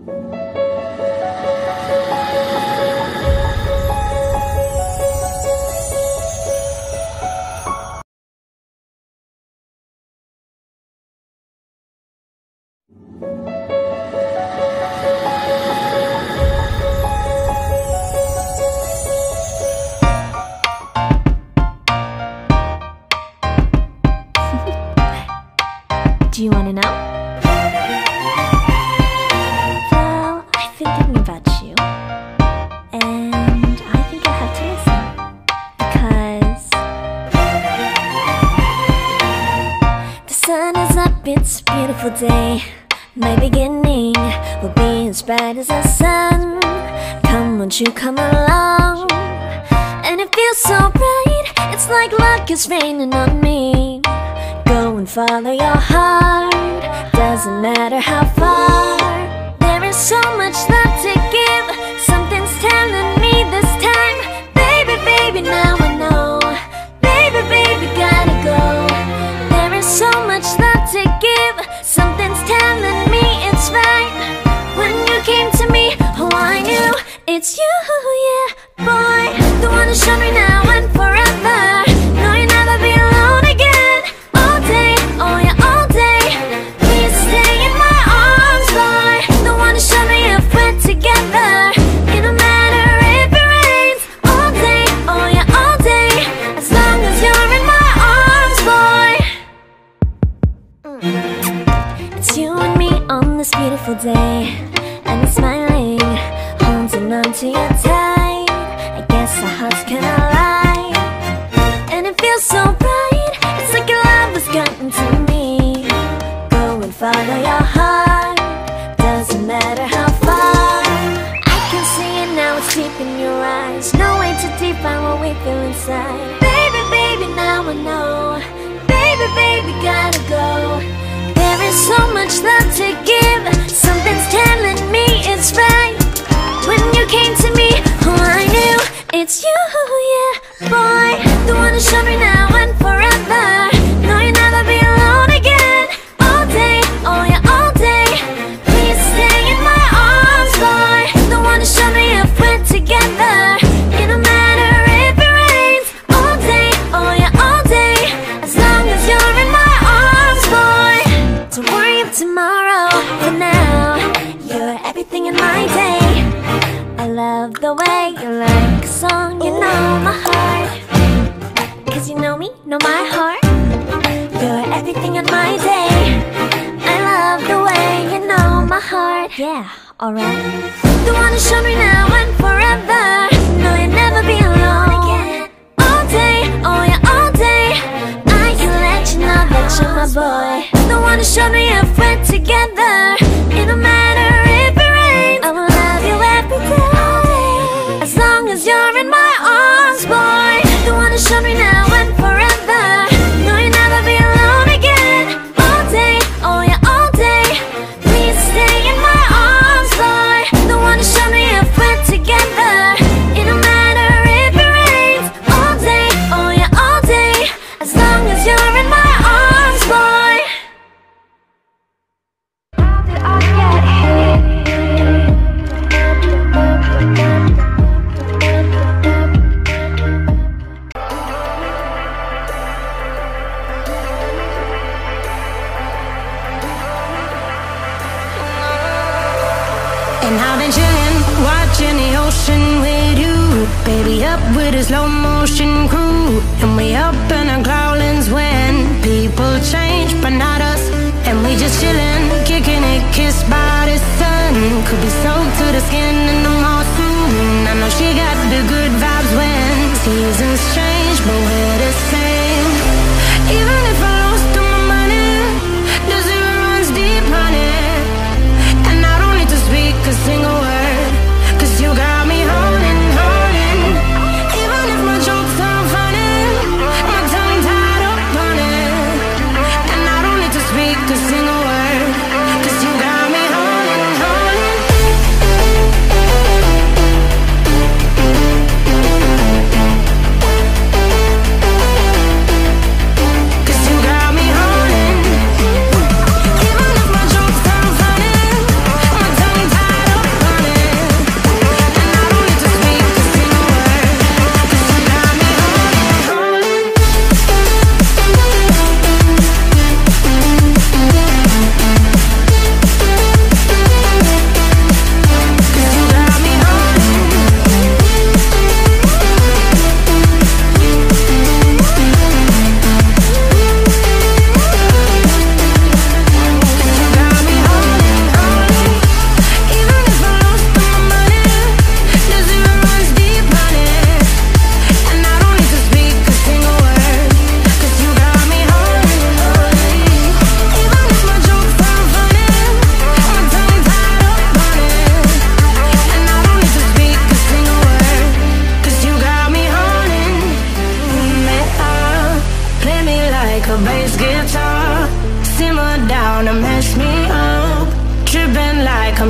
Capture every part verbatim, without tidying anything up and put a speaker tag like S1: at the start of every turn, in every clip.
S1: Do you want to know? Well, I've been thinking about you, and I think I have to listen, because the sun is up, it's a beautiful day. My beginning will be as bright as the sun. Come, won't you come along? And it feels so bright, it's like luck is raining on me. Go and follow your heart, doesn't matter how far. There is so much love to give, something's telling me this time. Baby, baby, now I know. Baby, baby, gotta go. There is so much love to give, something's telling me it's right. When you came to me, oh I knew it's you, yeah, boy. The one who showed me now and forever. No, you'll never be alone again. All day, oh yeah, all day. Please stay in my arms, boy. The one who showed me if we're together. It don't matter if it rains. All day, oh yeah, all day. As long as you're in my arms, boy. mm. It's you and me on this beautiful day, and it's smiling, holding on to you tight. I guess our hearts cannot lie, and it feels so bright. It's like your love has gotten to me. Go and follow your heart, doesn't matter how far. I can see it now, it's deep in your eyes. No way to define what we feel inside. Baby, baby, now I know. Baby, baby, gotta go. There is so much love to give, something's telling me it's right. When you came to me, oh I knew it's you, yeah, boy. The one who showed me now and forever. No, you'll never be alone again. All day, oh yeah, all day. Please stay in my arms, boy. The one who showed me if we're together. It don't matter if it rains. All day, oh yeah, all day. As long as you're in my arms, boy. Don't worry about tomorrow, for now you're everything in my day. I love the way you like a song, you know my heart. Cause you know me, know my heart. You're everything in my day. I love the way you know my heart. Yeah, alright. The one who showed me now and forever. No, you'll never be alone again. All day, oh yeah, all day. I can let you know that you're my boy. The one who showed me if we're together. It don't matter if it rains. I will love you every day. As long as you're in my arms, boy. The one who showed me now and forever. No, you'll never be alone again. All day, oh yeah, all day. Please stay in my arms, boy. The one who showed me if we're together. It don't matter if it rains. All day, oh yeah, all day. As long as you're in my arms, boy. How did I get here?
S2: And I've been chillin', watching the ocean with you. Baby, up with a slow motion crew. And we up in our clouds when people change, but not us. And we just chillin', kicking it, kissed by the sun. Could be soaked to the skin in the mall soon. I know she got the good vibes when seasons change, but we're the same. Even if I lost all my money, the zero runs deep, honey. And I don't need to speak a single word, cause you got me holding, holding. Even if my jokes aren't funny, my tongue tied up on it. And I don't need to speak a single word, cause you got me holding, holding.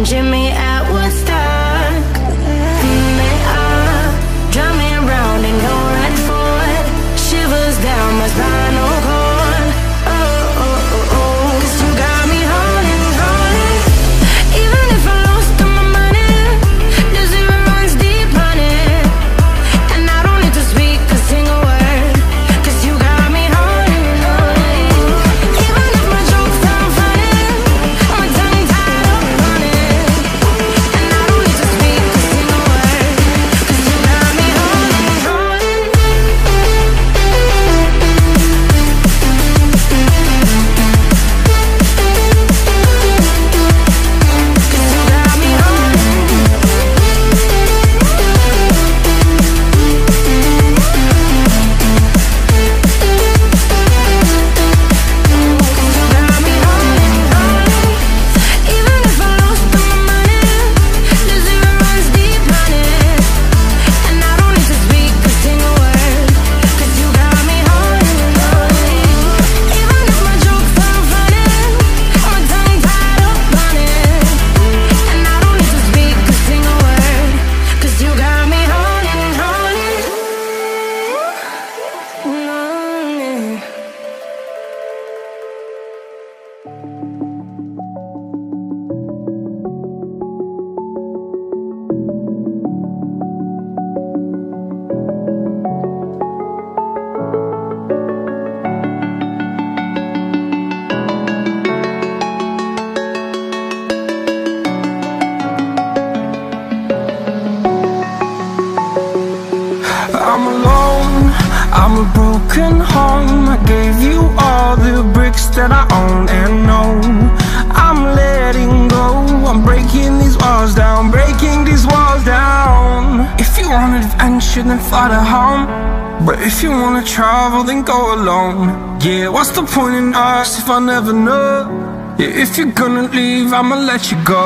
S2: Jimmy at Woodstock. And they are drumming around in your red Ford. Shivers down my spinal cord. Oh, oh, oh, oh. 'Cause you got me holding, holding. Even if I lost all my money, the zero runs deep on it. And I don't need to speak a single word, 'cause you got me holding, holding. Even if my jokes sound funny, my tongue tied up on it. And I don't need to speak a single word, 'cause you got me holding, holding.
S3: I'm alone, I'm a broken home. I gave you all the bricks that I own and know. I'm letting go, I'm breaking these walls down, breaking these walls down. If you want adventure, then fly to home. But if you wanna travel, then go alone. Yeah, what's the point in us if I never know? Yeah, if you're gonna leave, I'ma let you go.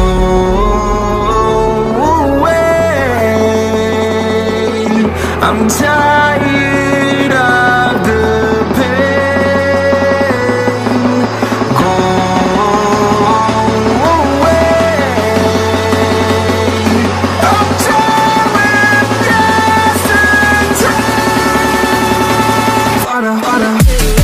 S3: I'm tired of the pain. Go away. I'm tired with yesterday. Harder, harder.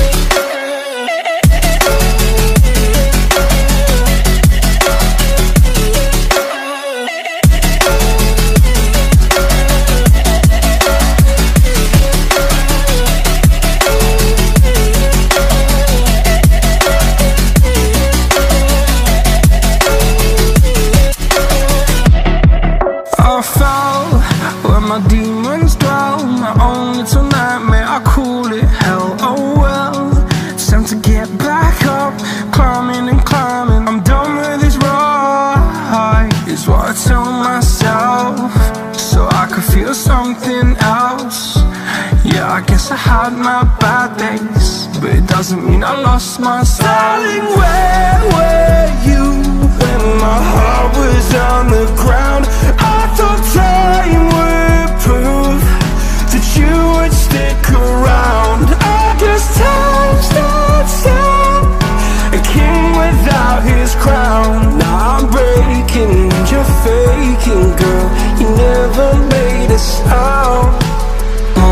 S3: My demons dwell, my own little nightmare, I call it hell, oh well. It's time to get back up, climbing and climbing. I'm done with this ride, is what I tell myself, so I could feel something else. Yeah, I guess I had my bad days, but it doesn't mean I lost my style. Darling, where were you when my heart was on the ground? I thought time would prove that you would stick around. I guess time starts down, a king without his crown. Now I'm breaking and you're faking, girl. You never made a sound. Oh,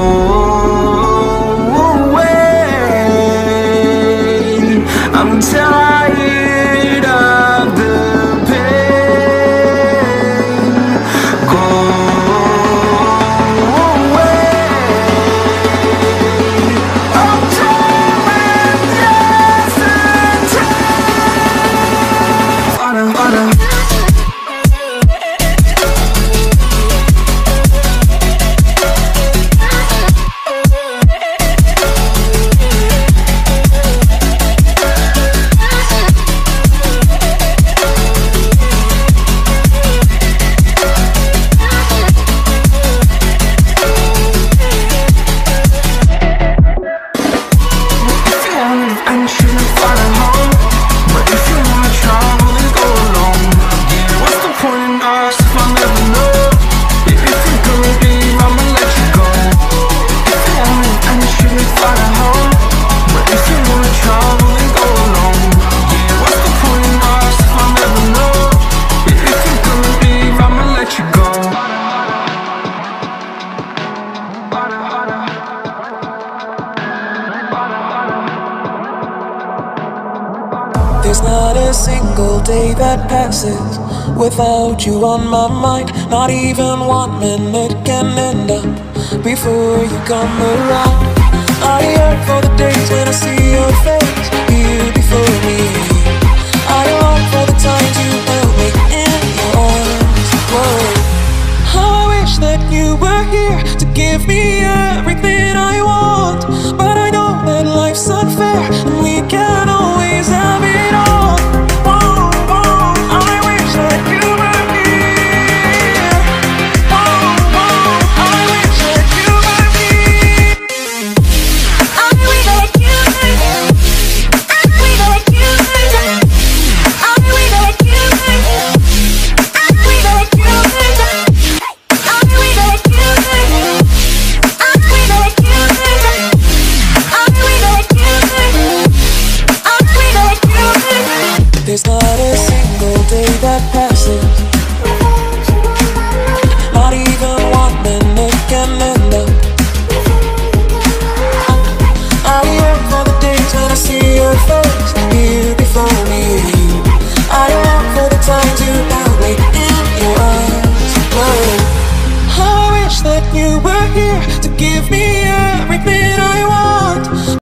S3: wait, I'm tired of the pain. Go
S4: There's not a single day that passes without you on my mind. Not even one minute can end up before you come around. I yearn for the days when I see your face,